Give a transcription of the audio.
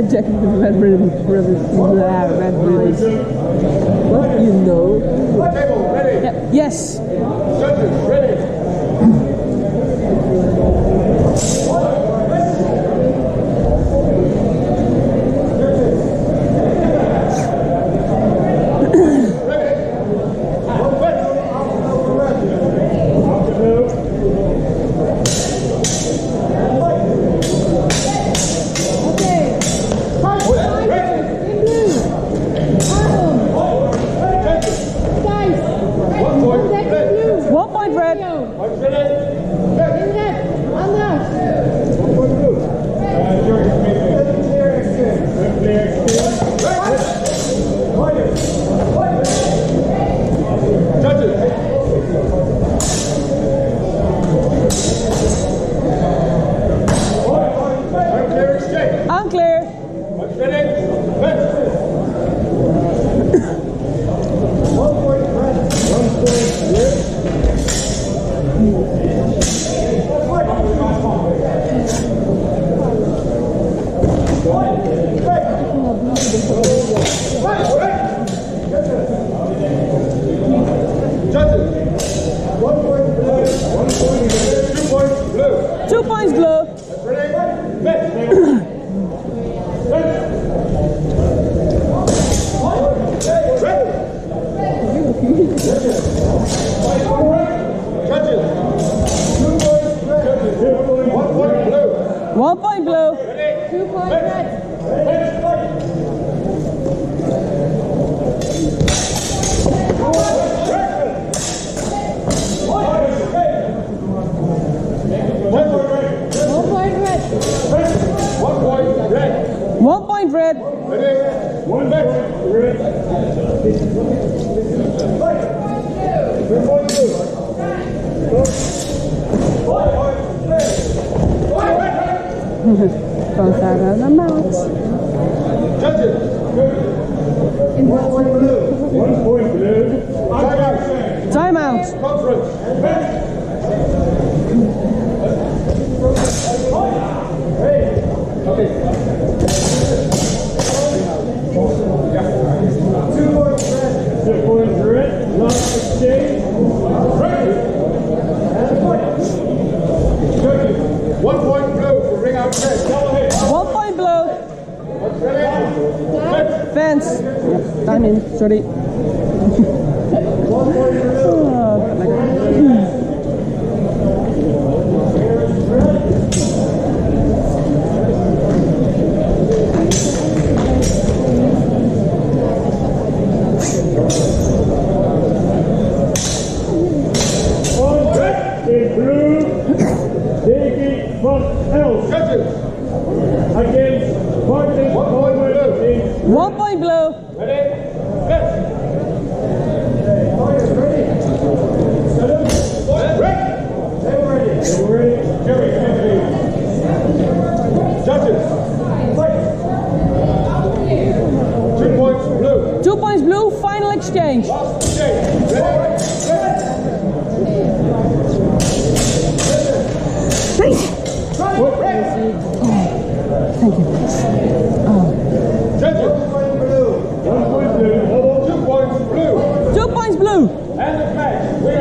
red jacket with red ribbons. Red ribbons. What? You know? Table, ready? Yeah. Yes. Judges, ready? Both out of the mouth. Judges. In 1 point blue. 1 point blue. Time out. Conference. Okay. 2 points red. 2 points red. Last exchange. Ready. And point. Judges. 1 point blue for ring out red. Go ahead. 1 point blue. Fence. Time in. Sorry. 1 point blue. Judges. Against Martin 1 point blue. 1 point blue. Ready? Set. Ready? Set up. Ready? They were ready. They were ready. Jerry, Judges. Fight. 2 points blue. 2 points blue. Final exchange. Last exchange. Ready? Thank you. Judges. 1 point blue. 1 point blue. 2 points blue. 2 points blue. And the match.